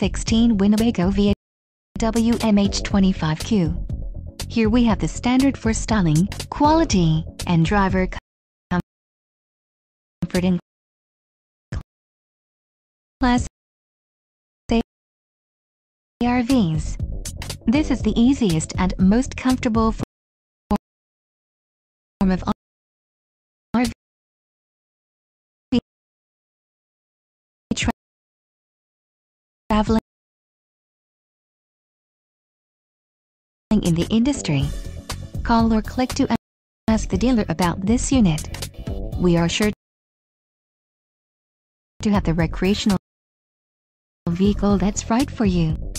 2016 Winnebago via WMH25Q. Here we have the standard for styling, quality, and driver comfort and class ARVs. This is the easiest and most comfortable form of RV traveling in the industry. Call or click to ask the dealer about this unit. We are sure to have the recreational vehicle that's right for you.